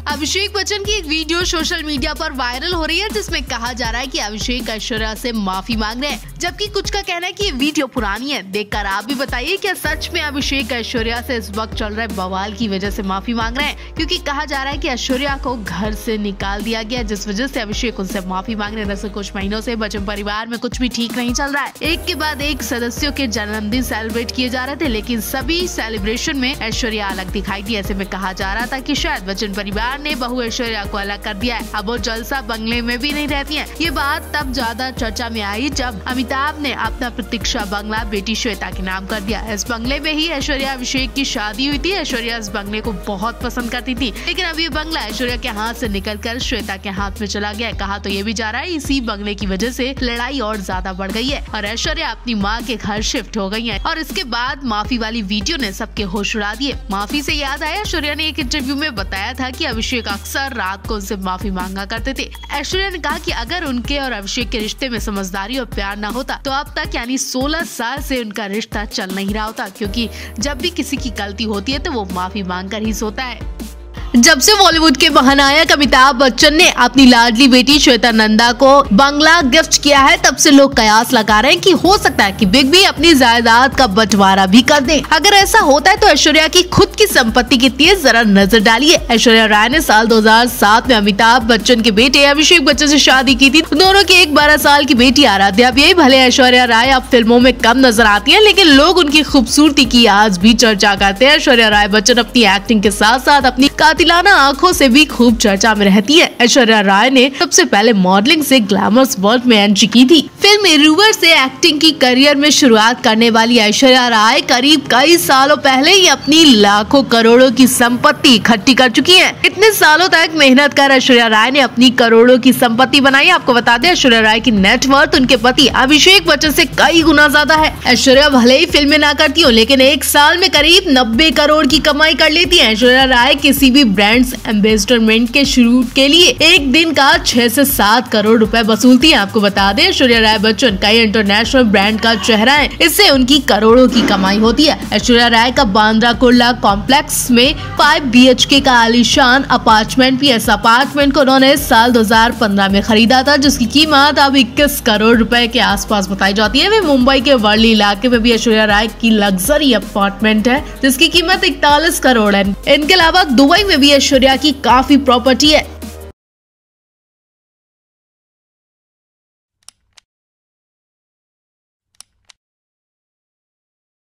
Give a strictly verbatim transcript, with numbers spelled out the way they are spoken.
अभिषेक बच्चन की एक video social media पर वायरल हो रही है जिसमें कहा जा रहा है कि अभिषेक ऐश्वर्या से माफी मांग रहे हैं, जबकि कुछ का कहना है कि ये वीडियो पुरानी है। देखकर आप भी बताइए क्या सच में अभिषेक ऐश्वर्या से इस वक्त चल रहे बवाल की वजह से माफी मांग रहे हैं, क्योंकि कहा जा रहा है कि ऐश्वर्या को घर से निकाल दिया गया, जिस वजह से अभिषेक उनसे माफी मांग रहे हैं। दरअसल कुछ महीनों से बच्चन परिवार में कुछ भी ठीक नहीं चल रहा है। एक के बाद एक सदस्यों के जन्मदिन सेलिब्रेट किए जा रहे थे, लेकिन सभी सेलिब्रेशन में ऐश्वर्या अलग दिखाई दी। ऐसे में कहा जा रहा था कि शायद बच्चन परिवार ने बहू ऐश्वर्या को अलग कर दिया है, अब वो जलसा बंगले में भी नहीं रहती हैं। ये बात तब ज्यादा चर्चा में आई जब अमिताभ ने अपना प्रतीक्षा बंगला बेटी श्वेता के नाम कर दिया। इस बंगले में ही ऐश्वर्या अभिषेक की शादी हुई थी। ऐश्वर्या इस बंगले को बहुत पसंद करती थी, लेकिन अब ये बंगला ऐश्वर्या के हाथ से निकलकर श्वेता के हाथ में चला गया है। कहा तो ये भी जा रहा है इसी बंगले की वजह से लड़ाई और ज्यादा बढ़ गई है और ऐश्वर्या अपनी माँ के घर शिफ्ट हो गई है। और इसके बाद माफी वाली वीडियो ने सबके होश उड़ा दिए। माफी से याद आया, ऐश्वर्या ने एक इंटरव्यू में बताया था कि अभिषेक अक्सर रात को उनसे माफी मांगा करते थे। ऐश्वर्या ने कहा कि अगर उनके और अभिषेक के रिश्ते में समझदारी और प्यार न होता तो अब तक यानी सोलह साल से उनका रिश्ता चल नहीं रहा होता, क्योंकि जब भी किसी की गलती होती है तो वो माफी मांग कर ही सोता है। जब से बॉलीवुड के महानायक अमिताभ बच्चन ने अपनी लाडली बेटी श्वेता नंदा को बंगला गिफ्ट किया है, तब से लोग कयास लगा रहे हैं कि हो सकता है कि बिग बी अपनी जायदाद का बंटवारा भी कर दे। अगर ऐसा होता है तो ऐश्वर्या की खुद की संपत्ति कितनी है जरा नजर डालिए। ऐश्वर्या राय ने साल दो हज़ार सात में अमिताभ बच्चन के बेटे अभिषेक बच्चन से शादी की थी। दोनों की एक बारह साल की बेटी आराध्या भी है। भले ऐश्वर्या राय अब फिल्मों में कम नजर आती है, लेकिन लोग उनकी खूबसूरती की आज भी चर्चा करते हैं। ऐश्वर्या राय बच्चन अपनी एक्टिंग के साथ साथ अपनी कातिलाना आंखों से भी खूब चर्चा में रहती है। ऐश्वर्या राय ने सबसे पहले मॉडलिंग से ग्लैमरस वर्ल्ड में एंट्री की थी। फिल्म इरुवर से एक्टिंग की करियर में शुरुआत करने वाली ऐश्वर्या राय करीब कई सालों पहले ही अपनी लाखों करोड़ों की संपत्ति इकट्ठी कर चुकी है। इतने सालों तक मेहनत कर ऐश्वर्या राय ने अपनी करोड़ों की संपत्ति बनाई। आपको बता दें, ऐश्वर्या राय की नेटवर्थ उनके पति अभिषेक बच्चन से कई गुना ज्यादा है। ऐश्वर्या भले ही फिल्में ना करती हो, लेकिन एक साल में करीब नब्बे करोड़ की कमाई कर लेती है। ऐश्वर्या राय किसी भी ब्रांड एम्बेसडरमेंट के शूट के लिए एक दिन का छह से सात करोड़ रुपए वसूलती है। आपको बता दें, ऐश्वर्या राय बच्चन कई इंटरनेशनल ब्रांड का चेहरा है, इससे उनकी करोड़ों की कमाई होती है। ऐश्वर्या राय का बांद्रा कुर्ला कॉम्प्लेक्स में फाइव बी एच के का आलीशान अपार्टमेंट भी है। इस अपार्टमेंट को उन्होंने साल दो हज़ार पंद्रह में खरीदा था, जिसकी कीमत अब इक्कीस करोड़ रुपए के आसपास बताई जाती है। वे मुंबई के वर्ली इलाके में भी ऐश्वर्या राय की लग्जरी अपार्टमेंट है, जिसकी कीमत इकतालीस करोड़ है। इनके अलावा दुबई में भी ऐश्वर्या की काफी प्रॉपर्टी है।